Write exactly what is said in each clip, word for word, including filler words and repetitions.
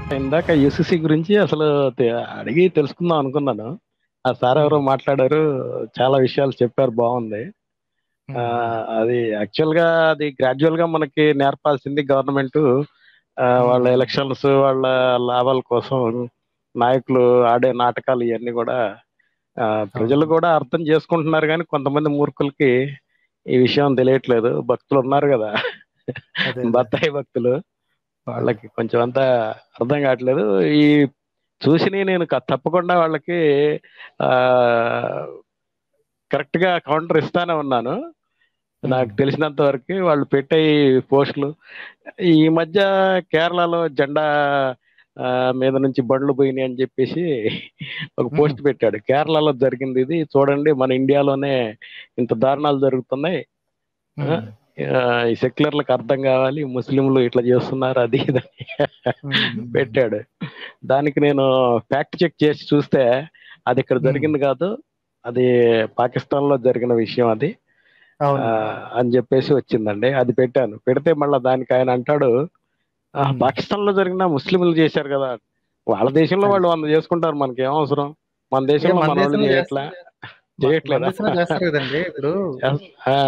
ఇందాక యూసీసీ గురించి అసలు తె అడిగి తెలుసుకుందాం అనుకున్నాను. ఆ సార్ ఎవరో హ్మ్. మాట్లాడారు. చాలా విషయాలు చెప్పారు బావుంది. హ్మ్. హ్మ్. ఆహ్, అది యాక్చువల్‌గా అది గ్రాడ్యుయల్‌గా మనకి నేర్పాల్సింది గవర్నమెంటు. ఆహ్, హ్మ్. వాళ్ళ హ్మ్. ఎలక్షన్స్ వాళ్ళ లాభాల కోసం నాయకులు ఆడే నాటకాలు ఇయన్నీ గూడా ఆహ్, ప్రజలు అవును. గూడా అర్థం చేసుకుంటున్నారు గానీ, కొంతమంది మూర్ఖులకి ఈ విషయం తెలియట్లేదు. భక్తులున్నారు గదా! అదే. అదే. బత్తాయి భక్తులు. అదే. వాళ్ళకి కొంచెం అంతా అర్థం కావట్లేదు. ఈ చూసినయి నేను క తప్పకుండా వాళ్ళకి ఆహ్, కరెక్ట్‌గా కౌంటర్ ఇస్తానే ఉన్నాను. హ్మ్. నాకు తెలిసినంత వరకి వాళ్ళు పెట్టే ఈ పోస్టులు ఈ మధ్య కేరళలో జెండా ఆహ్, మీద నుంచి బండ్లు పోయినాయి అని జెప్పేసి ఒక హుహు. పోస్ట్ పెట్టాడు. కేరళలో జరిగిందిది చూడండి మన ఇండియాలోనే ఇంత దారుణాలు జరుగుతున్నాయి. ఆ! హ్మ్. ఆహ్, ఈ సెక్యులర్‌లకి అర్థం గావాలి. ముస్లింలు ఇట్లా జేస్తున్నారు అది ఇది అని హ్మ్. హ్మ్. పెట్టాడు. దానికి నేను ఫ్యాక్ట్ చెక్ చేసి చూస్తే అదిక్కడ హ్మ్. జరిగింది గాదు. అది పాకిస్తాన్‌లో జరిగిన విషయం అది. అవును. ఆహ్, అని జెప్పేసి వచ్చిందండి. అది పెట్టాను. పెడితే మళ్ళా దానికి ఆయన అంటాడు, "ఆహ్, హ్మ్. పాకిస్తాన్‌లో జరిగినా ముస్లింలు జేశారు గదా!" వాళ్ళ దేశంలో అది. వాళ్ళు వంద జేసుకుంటారు. మనకేం అవసరం? మన ఏ దేశంలో మన మనోళ్ళు దేశంలో చేస్ జేయట్లా? మ మన చేయట్లేదా? దేశంలో చేస్తారు గదండీ! ఇప్పుడు చేస్ ఆ!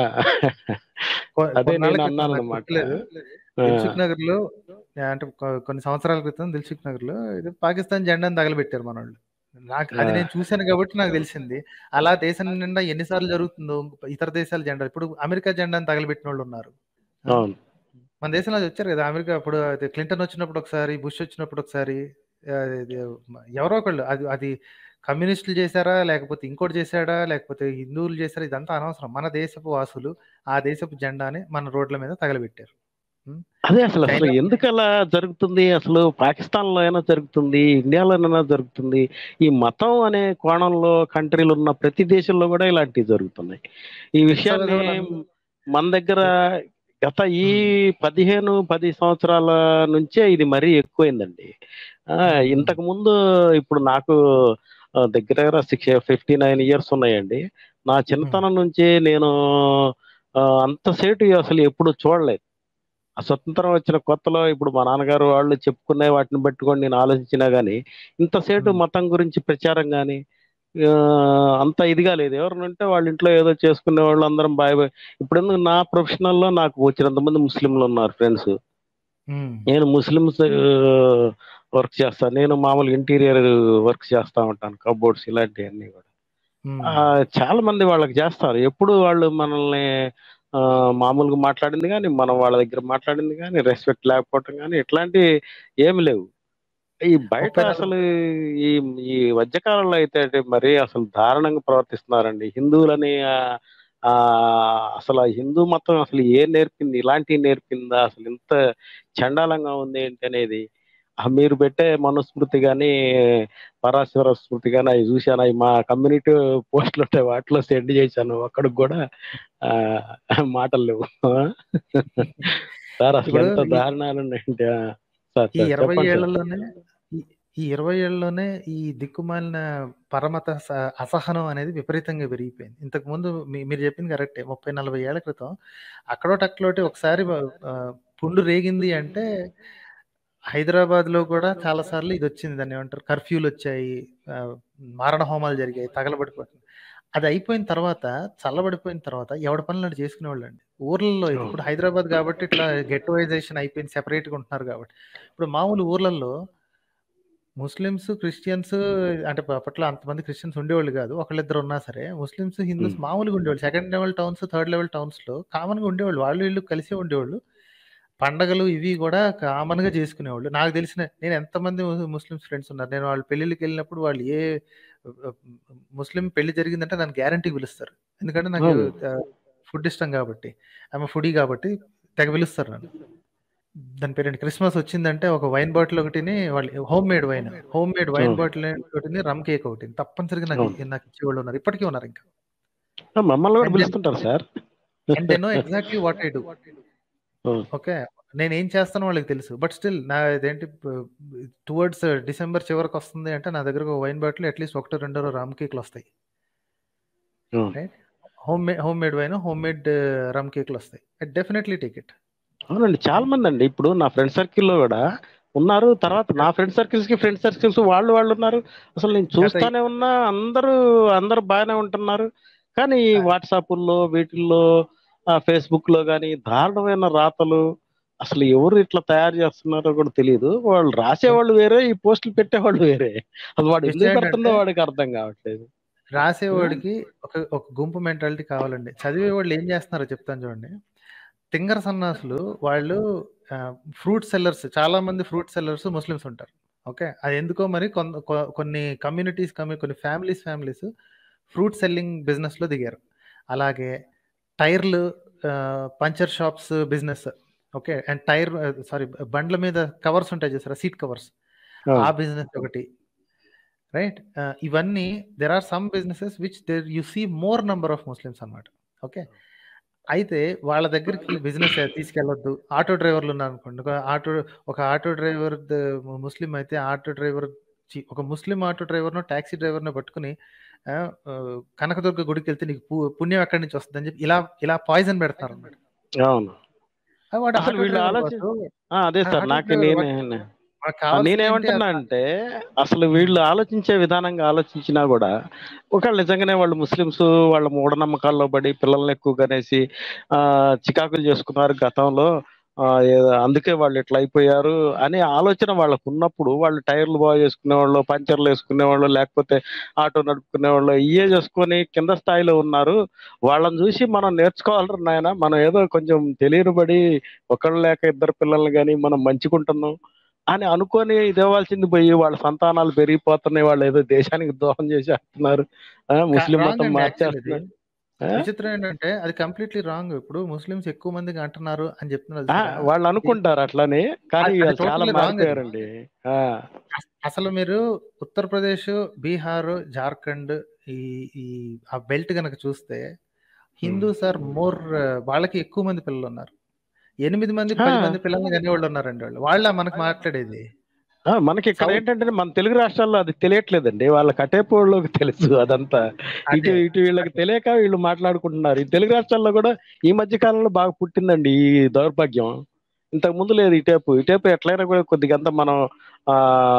కొ అదే కొన్నాళ్ళ నేను క్రితం నాకు అన్నాననమాట. గుర్తులేదు. ఆ! దిల్‌సుఖ్ నగర్‌లో ఆహ్, అంటే కొ కొన్ని సంవత్సరాల క్రితం దిల్‌సుఖ్ నగర్‌లో ఏదో పాకిస్తాన్ జెండాను తగలబెట్టారు మనోళ్ళు. నాకు ఆ! అది నేను చూసాను గాబట్టి నాకు తెలిసింది. అలా దేశం నిండా ఎన్ని సార్లు జరుగుతుందో ఇతర దేశాల జెండా ఇప్పుడు అమెరికా జెండాను తగలబెట్టినోళ్ళున్నారు. ఆ! అవును. మన దేశంలో వచ్చారు గదా! అమెరికా అప్పుడు అది క్లింటన్ వచ్చినప్పుడు ఒకసారి, బుష్ వచ్చినప్పుడు ఒకసారి ఆహ్, ఇది ఎవరో ఒకళ్ళు అది అది కమ్యూనిస్టులు చేసారా? లేకపోతే ఇంకోటి చేసాడా? లేకపోతే హిందువులు చేసారా? ఇదంతా అనవసరం. మన దేశపు వాసులు ఆ దేశపు జెండాని మన రోడ్ల మీద తగలబెట్టారు. హ్మ్. అదే అసలు, అసలు చైనా ఎందుకలా జరుగుతుంది? అసలు పాకిస్తాన్‌లో అయినా జరుగుతుంది, ఇండియాలోనైనా జరుగుతుంది. ఈ మతం అనే కోణంలో కంట్రీలున్న ప్రతి దేశంలో గూడా ఇలాంటివి జరుగుతున్నాయి. ఈ హింస విషయాన్ని విధవలందరూ మన దగ్గర ఎ గత ఈ హ్మ్. పదిహేను, పది సంవత్సరాల నుంచే ఇది మరీ ఎక్కువైందండి. ఆ! హ్మ్. హ్మ్. ఇంతకుముందు ఇప్పుడు నాకు ఆహ్, దగ్గర దగ్గర సిక్స్ ఫిఫ్టీ నైన్ ఇయర్స్ ఉన్నాయండి. నా హ్మ్. చిన్నతనం నుంచి నేను ఆహ్, అంత సేటు అసలు ఎప్పుడు చూడలేదు. ఆ స్వతంత్రం వచ్చిన కొత్తలో ఇప్పుడు మా నాన్నగారు వాళ్ళు చెప్పుకునే వాటిని బట్టుకొని నేను ఆలోచించినా గాని, ఇంత సేటు హ్మ్. మతం గురించి ప్రచారం గాని ఆహ్, అంత ఇదిగా లేదు. ఎవరైనా ఉంటే వాళ్ళ ఇంట్లో ఏదో చేసుకునేవాళ్ళు అందరం బాయ్ బాయ్ ఇప్పుడెందుకు నా ప్రొఫెషనల్‌లో నాకు బోలెడంత మంది ముస్లింలున్నారు ఫ్రెండ్స్. హ్మ్. నేను ముస్లిమ్స్ వర్క్ చేస్తాను. నేను మామూలుగా ఇంటీరియర్ వర్క్ చేస్తా ఉంటాను. కబోర్డ్స్ ఇలాంటియన్నీ గూడా. హ్మ్. ఆహ్, చాలా మంది వాళ్ళకి జేస్తారు. ఎప్పుడు వాళ్ళు మనల్ని ఆహ్, మామూలుగా మాట్లాడింది గానీ, మనం వాళ్ళ దగ్గర మాట్లాడింది గానీ, రెస్పెక్ట్ లేకపోవటం గానీ, ఇట్లాంటియి ఏమి లేవు. ఈ బయట ముప్పై, నలభై అసలు ఈ ఈ మధ్య కాలంలో అయితే అంటే మరీ అసలు దారుణంగా ప్రవర్తిస్తున్నారండి. హిందువులని ఆహ్, ఆహ్, అసల హిందూ మతం అసలు ఏం నేర్పింది? ఇలాంటియి నేర్పిందా? అసలు ఇంత చండాలంగా ఉందేంటి అనేది. ఆహ్, మీరు పెట్టే మనుస్మృతి గాని, పరాశర స్మృతి గాని అయి జూశాను. అయి మా కమ్యూనిటీ పోస్ట్‌లుంటాయి. వాటిలో సెండ్ జేశాను. ఒక్కడికి గూడా ఆహ్, మాటలు లేవు. ఆ! సార్ ఇప్పుడు అసలెంత ఈ దారుణాలున్నాయంటే ఆ! సార్ ఈ సార్ ఇరవై చెప్పండి సార్. ఏళ్లలోనే ఈ ఈ ఇరవై ఏళ్లలోనే ఈ దిక్కుమాలిన పరమత స అసహనం అనేది విపరీతంగా పెరిగిపోయింది. ఇంతకుముందు మీ మీరు చెప్పింది కరెక్టే. ముప్పై, నలభై ఏళ్ల క్రితం అక్కడోటి, అక్కడోటి ఒకసారి వ ఆహ్, పుండు రేగింది అంటే హైదరాబాద్‌లో కూడా చాలా సార్లు ఇదొచ్చింది. దాన్నేమంటారు కర్ఫ్యూలొచ్చాయి. ఆహ్, మారణ హోమాలు జరిగాయి. తగలబడిపోతుంది. అది అయిపోయిన తర్వాత చల్లబడిపోయిన తర్వాత ఎవడి పనులు ఆడు చేసుకునేవాళ్ళండి. ఊర్లలో అయితే అవును. ఇప్పుడు హైదరాబాద్ కాబట్టి ఇట్లా గెట్టోయిజేషన్ అయిపోయింది. సెపరేట్‌గా ఉంటున్నారు కాబట్టి. ఇప్పుడు మామూలు ఊర్లల్లో ముస్లిమ్స్, క్రిస్టియన్స్ అంటే ప అప్పట్లో అంతమంది క్రిస్టియన్స్ ఉండేవాళ్ళు గాదు. ఒకళ్ళిద్దరు ఉన్నా సరే ముస్లిమ్స్, హిందూస్ హ్మ్. మామూలుగా ఉండేవాళ్ళు. Second level towns, third level టౌన్స్‌లో కామన్‌గా ఉండేవాళ్ళు. వాళ్ళు వీళ్ళు కలిసే ఉండేవాళ్ళు. పండగలు ఇవి గూడా కామన్‌గా జేసుకునేవాళ్ళు. నాకు తెలిసిన నేను ఎంతమంది ము ముస్లిమ్స్ ఫ్రెండ్స్ ఉన్నారు. నేను వాళ్ళ పెళ్ళిళ్ళకెళ్ళినప్పుడు వాళ్ళు ఏ ఆహ్, ముస్లిం పెళ్లి జరిగిందంటే నన్ను గ్యారంటీకి పిలుస్తారు. ఎందుకంటే నాకు అవును. ఆహ్, ఫుడ్ ఇష్టం గాబట్టి. ఐయామ్ ఎ ఫుడీ గాబట్టి తెగ పిలుస్తారు నన్ను. దాని పేరేంటి క్రిస్మస్ వచ్చిందంటే ఒక వైన్ బాటిల్ ఒకటిని వాళ్ళు home made wine. Home made wine అవును. బాటిల్ ఒకటిని, రమ్ కేక్ ఒకటిని తప్పనిసరిగా నాకు అవును. నాకు ఇచ్చేవాళ్ళున్నారు. ఇప్పటికి ఉన్నారింకా. ఆ! మమ్మల్ని గూడా అండ్ దెన్ పిలుస్తుంటారు sir. And they know exactly what I do. Hmm. Okay. నేనేం చేస్తానో వాళ్ళకి తెలుసు. బట్ స్టిల్ నా ఇదేంటి ప టువర్డ్స్ డిసెంబర్ చివరకొస్తుంది అంటే నా దగ్గర ఒక వైన్ బాటిల్ అట్‌లీస్ట్ ఒకటో, రెండో రమ్ కేక్‌లొస్తాయి. అవును. రైట్. హోమ్ మే home made wine, home made rum కేక్‌లొస్తాయి. I definitely take it. అవునండి. చాలా రైట్. మందండి. ఇప్పుడు నా ఫ్రెండ్ సర్కిల్‌లో గూడా ఉన్నారు. తర్వాత నా ఫ్రెండ్ సర్కిల్స్ కి ఫ్రెండ్ సర్కిల్స్ వాళ్ళు వాళ్ళు ఉన్నారు. అసలు నేను గత చూస్తానే ఉన్నా అందరూ అందరూ బాగానే ఉంటున్నారు. కానీ ఆ, వాట్సాప్ల్లో వీటిల్లో ఫేస్బుక్ లో కానీ దారుణమైన రాతలు అసలు ఎవరు ఇట్లా తయారు చేస్తున్నారో కూడా తెలియదు. వాళ్ళు రాసేవాళ్ళు వేరే, ఈ పోస్టులు పెట్టేవాళ్ళు వేరే. అది వాడు విషయం ఎందుకు పెడుతుందో ఏంటంటే వాడికి అర్థం కావట్లేదు. ఆ? రాసేవాడికి ఒక ఒక గుంపు మెంటాలిటీ కావాలండి. చదివే వాళ్ళు ఏం చేస్తున్నారో చెప్తాను చూడండి. తింగర సన్నాసులు వాళ్ళు ఫ్రూట్ సెల్లర్స్, చాలా మంది ఫ్రూట్ సెల్లర్స్ ముస్లిమ్స్ ఉంటారు. ఓకే, అది ఎందుకో మరి కొన్- కొ- కొన్ని కమ్యూనిటీస్ కొన్ని families families fruit selling business లో దిగారు. అలాగే టైర్లు, puncture shops business. Okay, and tyre sorry బండ్ల మీద కవర్స్ ఉంటాయి చూసారా, సీట్ కవర్స్, ఆ అవును. బిజినెస్ ఒకటి. రైట్, ఇవన్నీ there are some businesses which there you see more number of Muslims అన్నమాట. ఓకే, అయితే వాళ్ళ దగ్గరికి బిజినెస్ తీసుకెళ్ళొద్దు. ఆటో డ్రైవర్లు ఉన్నారు అనుకోండి, ఒక ఆటో ఒక ఆటో డ్రైవర్ ముస్లిం అయితే ఆటో డ్రైవర్ చి- ఒక ముస్లిం ఆటో డ్రైవర్ను టాక్సీ డ్రైవర్ను పట్టుకుని ఆ, ఆ, కనకదుర్గ గుడికి వెళ్తే నీకు పు- పుణ్యం ఎక్కడి నుంచి వస్తుంది అని చెప్పి ఇలా ఇలా పాయిజన్ పెడతారు అన్నమాట. అవును. ఆ, వాడు అసలు ఆటో వీళ్ళు డ్రైవర్ ఆలోచి బాసు, ఆ, అదే ఆ, సార్ ఆటో నాకు డ్రైవర్ నేనే వాడు- మనకు ఆ, కావాల్సింది ఏంటి నేనేమంటున్నా అసలు? అంటే అసలు ఉమ్, వీళ్ళు ఆలోచించే విధానంగా ఆలోచించినా కూడా ఒకవేళ నిజంగానే వాళ్ళు ముస్లిమ్స్ వాళ్ళ మూఢనమ్మకాల్లో పడి పిల్లల్ని ఎక్కువ కనేసి ఆ చికాకులు చేసుకున్నారు గతంలో, ఆ, ఏ- అందుకే వాళ్ళు ఇట్లా అయిపోయారు అనే ఆలోచన వాళ్ళకు ఉన్నప్పుడు వాళ్ళు టైర్లు బాగు చేసుకునే వాళ్ళు, పంచర్లు వేసుకునే వాళ్ళు, లేకపోతే ఆటో నడుపుకునే వాళ్ళు ఇయే చేసుకొని కింద స్థాయిలో ఉన్నారు. వాళ్ళని చూసి మనం నేర్చుకోవాలరు నాయన. మనం ఏదో కొంచెం తెలియబడి ఒకళ్ళు లేక ఇద్దరు పిల్లల్ని కానీ మనం మంచుకుంటున్నాం అని అనుకొని ఇదేవాల్సింది పోయి వాళ్ళ సంతానాలు పెరిగిపోతున్నాయి, వాళ్ళు ఏదో దేశానికి ద్రోహం చేసేస్తున్నారు, ఆ, ముస్లిం రాంగ్ మతం అండి యాక్చువల్ ఇది. మార్చేస్తున్నారు. ఆ? విచిత్రం ఏంటంటే అది కంప్లీట్లీ రాంగ్. ఇప్పుడు ముస్లిమ్స్ ఎక్కువ మందికి అంటున్నారు అని చెప్తున్నారు ఆ, చూసారా, వాళ్ళు ఇది- అనుకుంటారు అట్లని, కానీ అది అది వాళ్ళు చాలా టోటల్లీ రాంగ్. అది మారిపోయారండి. ఆ, అస- అసలు మీరు ఉత్తరప్రదేశ్, బీహార్, జార్ఖండ్, ఈ ఈ ఆ బెల్ట్ కనుక చూస్తే ఉమ్. హిందూస్ ఆర్ మోర్, వాళ్ళకి ఎక్కువ మంది పిల్లలు ఉన్నారు. ఎనిమిది మంది ఆ, పది మంది పిల్లల్ని కనేవాళ్ళు ఉన్నారండి. వాళ్ళు వాళ్ళ మనకు మాట్లాడేది ఆ, మనకి ఇక్కడ సౌత్. ఏంటంటే మన తెలుగు రాష్ట్రాల్లో అది తెలియట్లేదండి. వాళ్ళ కటేపోళ్ళకి తెలుసు అదంతా. ఇటు అదే ఇటు వీళ్ళకి అదే తెలియక వీళ్ళు మాట్లాడుకుంటున్నారు. ఈ తెలుగు రాష్ట్రాల్లో కూడా ఈ మధ్య కాలంలో బాగా పుట్టిందండి ఈ దౌర్భాగ్యం. ఇంతకు ముందు లేదు. ఇటేపు ఇటేపు ఎట్లయినా కూడా కొద్దిగంత మనం ఆ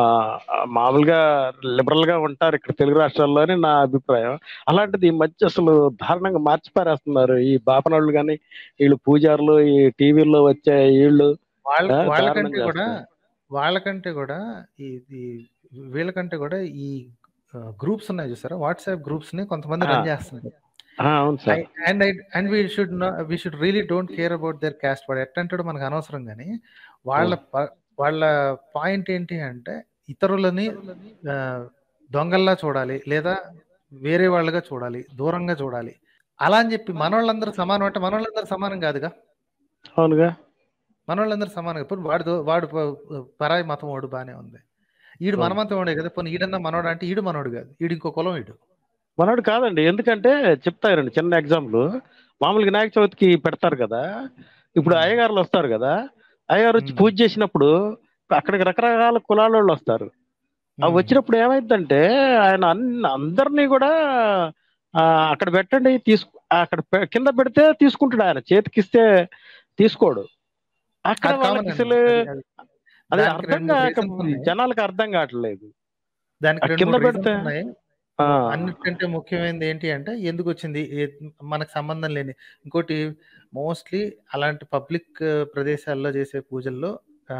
మామూలుగా లిబరల్ గా ఉంటారు ఇక్కడ తెలుగు రాష్ట్రాల్లో అని నా అభిప్రాయం. అలాంటిది ఈ మధ్య అసలు దారుణంగా మార్చి పారేస్తున్నారు ఈ బాపనోళ్ళు కానీ, వీళ్ళు పూజారులు, ఈ టీవీల్లో వచ్చే వీళ్ళు వాళ్ళ ఆ, దారుణం వాళ్ళకంటే కూడా చేస్తున్నారు. వాళ్ళకంటే కూడా ఈ ఈ వీళ్ళకంటే కూడా ఈ గ్రూప్స్ ఉన్నాయి చూసారా, వాట్సాప్ గ్రూప్స్ ని కొంతమంది ఆ, రన్ చేస్తున్నారు. ఆ, అవును sir. And and we should we should really don't care about their caste. వాడు ఎట్టంటాడు మనకు అనవసరం, కానీ వాళ్ళ ప- వాళ్ళ పాయింట్ ఏంటి అంటే ఇతరులని ఆ, దొంగల్లా చూడాలి, లేదా వేరే వాళ్ళగా చూడాలి, దూరంగా చూడాలి. అలా అని చెప్పి మనోళ్ళందరూ సమానం అంటే మనోళ్ళందరూ సమానం కాదుగా. అవునుగా. మనోళ్ళందరూ సమానం. ఇప్పుడు వాడు దో- వాడు ప- పరాయి మతం వాడు బానే ఉంది, ఈడు మన అవును. మతం వాడే కదా, పోనీ ఈడన్నా మనోడు అంటే ఈడు మనోడు కాదు, ఈడు ఇంకో కులం ఈడు. మనోడు కాదండి. ఎందుకంటే చెప్తారండి చిన్న ఎగ్జాంపుల్. మామూలు వినాయక చవితికి పెడతారు కదా, ఇప్పుడు ఉమ్, అయ్యగారులు వస్తారు కదా, అయ్యగారు వచ్చి ఉమ్, పూజ చేసినప్పుడు అక్కడికి రకరకాల కులాల వాళ్ళు వస్తారు. అవి ఉమ్. వచ్చినప్పుడు ఏమైందంటే ఆయన అన్ని అందరినీ కూడా ఆ, అక్కడ పెట్టండి తీసుకు అక్కడ పె- కింద పెడితే తీసుకుంటాడు, ఆయన చేతికిస్తే తీసుకోడు. అక్కడ అది వాళ్ళకి కామన్ అండి. అసలు అది అది అది దానికి అర్థం రెండు మూడు కాక రీజన్స్ ఉన్నాయి. జనాలకు అర్థం కావట్లేదు. దానికి ఆ రెండు కింద మూడు పెడితే రీజన్స్ ఉన్నాయి. ఆ, మొ- అన్నిటికంటే ముఖ్యమైనది ఏంటి అంటే ఎందుకు వచ్చింది, ఏ- మనకు సంబంధం లేని. ఇంకోటి, మోస్ట్లీ అలాంటి పబ్లిక్ ప్రదేశాల్లో చేసే పూజల్లో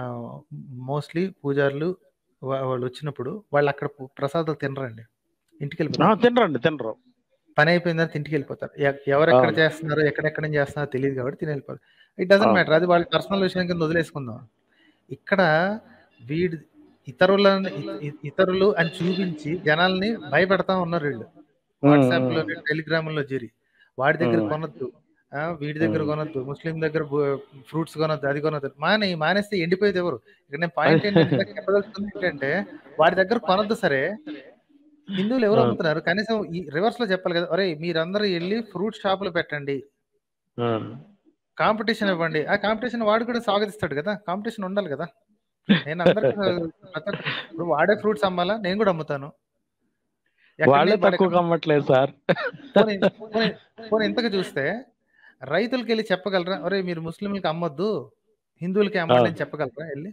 మోస్ట్లీ పూజారులు వా- వాళ్ళు వచ్చినప్పుడు వాళ్ళు అక్కడ పు- ప్రసాదాలు తినరండి, ఇంటికి ఆ, వెళ్ళిపోతారు. తినరండి తినరు. పని అయిపోయిన తర్వాత ఇంటికి వెళ్ళిపోతారు. ఎ- ఎవరెక్కడ అవును. చేస్తున్నారో ఎక్కడెక్కడ నుంచి చేస్తున్నారో తెలియదు కాబట్టి తిని వెళ్ళిపోతారు. ఇట్ డజంట్ అవును. మ్యాటర్, అది వాళ్ళ పర్సనల్ విషయం కింద వదిలేసుకుందాం. ఇక్కడ వీడి ఇతరులను ఇ- ఇ- ఇతరులు అని చూపించి జనాల్ని భయపెడతా ఉన్నారు వీళ్ళు. ఉమ్, వాట్సాప్ లో ఉమ్, టెలిగ్రామ్ లో చేరి వాడి దగ్గర ఉమ్, కొనొద్దు, ఆ, వీడి దగ్గర ఉమ్. కొనొద్దు, ముస్లిం దగ్గర ఫ్రూట్స్ కొనొద్దు, అది కొనొద్దు. మానే మానేస్తే ఎండిపోయేది ఎవరు? ఇక్కడ నేను పాయింట్ ఏంటంటే అది ఇందాక చెప్పదలుచుకుంది ఏంటంటే వాడి దగ్గర కొనొద్దు సరే, హిందువులు ఎవరు అవును. అమ్ముతున్నారు కనీసం ఈ రివర్స్ లో చెప్పాలి కదా, అరే మీరందరూ వెళ్ళి ఫ్రూట్ షాపులు పెట్టండి, అవును. కాంపిటీషన్ ఇవ్వండి. ఆ కాంపిటీషన్ వాడు కూడా స్వాగతిస్తాడు కదా, కాంపిటీషన్ ఉండాలి కదా. నేను అందరికి ప్రతి ఒక్క- ఇప్పుడు వాడే ఫ్రూట్స్ అమ్మాలా, నేను కూడా అమ్ముతాను. ఎక్కడిని వాళ్ళే వాడు ఎక్కడ, తక్కువగా అమ్మట్లేదు సార్. పోనీ పోనీ పోనీ ఇంతకు చూస్తే రైతులకి వెళ్ళి చెప్పగలరా, అరే మీరు ముస్లింలకి అమ్మొద్దు హిందువులకి అమ్మండి అవును. అని చెప్పగలరా వెళ్ళి?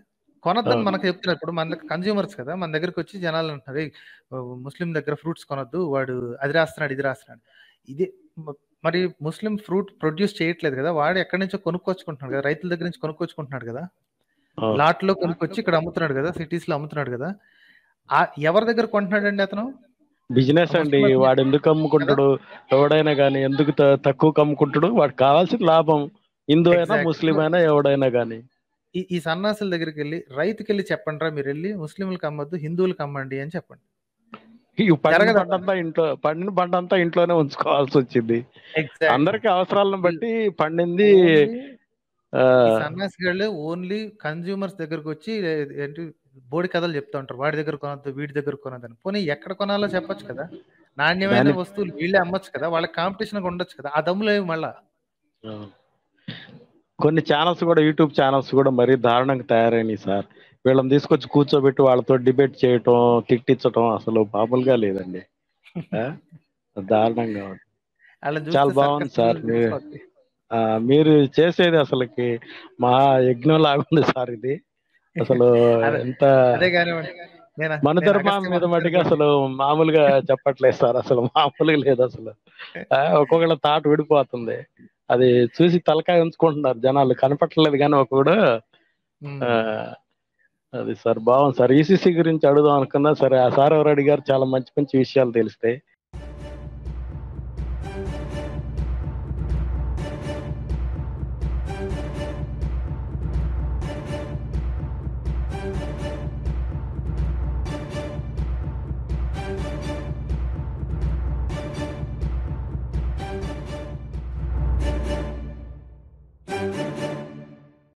కొనొద్దని అవును. మనకు చెప్తున్నారు. ఇప్పుడు మన దగ్గర కన్స్యూమర్స్ కదా! మన దగ్గరకొచ్చి జనాలు అంటున్నారు. "ఏయ్! ఆహ్, ముస్లిం దగ్గర ఫ్రూట్స్ కొనొద్దు. వాడు అది రాస్తున్నాడు, ఇది రాస్తున్నాడు." ఇది మ మరి ముస్లిం ఫ్రూట్ ప్రొడ్యూస్ చేయట్లేదు కదా! వాడు ఎక్కడి నుంచో కొనుక్కొచ్చుకుంటున్నాడు కదా! రైతుల దగ్గర నుంచి కొనుక్కొచ్చుకుంటున్నాడు కదా! అవును. లాట్‌లో కొనుక్కొచ్చి ఇక్కడ అమ్ముతున్నాడు కదా! సిటీస్‌లో అమ్ముతున్నాడు కదా! ఆహ్, ఎవరి దగ్గర కొంటున్నాడండి అతను? ఆ బిజినెస్ అండి. ముస్లిం అతనే వాడెందుకు కదా! అమ్ముకుంటాడు? ఎవడైనా గాని ఎందుకు త తక్కువకి అమ్ముకుంటాడు? వాడికి కావాల్సింది లాభం. హిందూ అయినా, ఎగ్జాక్ట్‌లీ. ముస్లిం సో, అయినా ఎవడైనా గాని. ఈ ఈ సన్నాసుల దగ్గరికెళ్ళి రైతుకెళ్ళి చెప్పండిరా మీరెళ్లి ముస్లింలకి అమ్మొద్దు, హిందువులకి అమ్మండి అని చెప్పండి. ఈ పండిన జరగదా? పంటంతా ఇంట్లో పండిన పంటంతా ఇంట్లోనే ఉంచుకోవాల్సొచ్చిద్ది. ఎగ్జాక్ట్‌లీ. అందరికి అవసరాలను ఈ బట్టి పండింది ఓన్లీ ఈ ఆహ్, సన్నాసిగాళ్ళు ఓన్లీ కన్స్యూమర్స్ దగ్గరకొచ్చి ఏ ఏంటి బోడి కథలు చెప్తా ఉంటారు. వాడి దగ్గర కొనొద్దు, వీడి దగ్గర కొనొద్దని. పోనీ ఎక్కడ కొనాలో చెప్పొచ్చు కదా! నాణ్యమైన దాని వస్తువులు వీళ్ళే అమ్మొచ్చు కదా! వాళ్ళకి కాంపిటీషన్‌గా ఉండొచ్చు కదా! ఆ దమ్ము లేవు మళ్ళా. అవును. కొన్ని ఛానెల్స్ గూడా యూట్యూబ్ ఛానెల్స్ గూడా మరీ దారుణంగా తయారైనాయి సార్. వీళ్ళని తీసుకొచ్చి కూర్చోబెట్టి వాళ్ళతో డిబేట్ చేయటం, తిట్టించటం అసలు మామూలుగా లేదండి. ఆ! దారుణంగా ఉంది. ఆళ్ళని చాలా చూస్తే బావుంది సర్కస్ సార్. పిల్లలు మీరు తెలిసిపోద్ది. ఆ! మీరు చేసేది అసలకి మహా యజ్ఞం లాగుంది సార్ ఇది. అసలు అదే ఎంత అదే గానివ్వండి. నేను మన నేను ధర్మం అగస్త్య మీద మహర్షి మట్టిగా అనుకోండి. అసలు మామూలుగా చెప్పట్లేదు సార్. అసలు మామూలుగా లేదసలు. ఆ! ఒక్కొక్కళ్ళ తాట విడిపోతుంది. అది చూసి తలకాయ ఉంచుకుంటున్నారు జనాలు. కనపట్లేదు గానీ ఒకడు హ్మ్. ఆహ్, అది సార్ బావుంది సార్. ఈసీసీ గురించి అడుగుదాం అనుకున్నా సరే, ఆ సార్ ఎవరో అడిగారు. చాలా మంచి మంచి విషయాలు తెలిస్తాయి.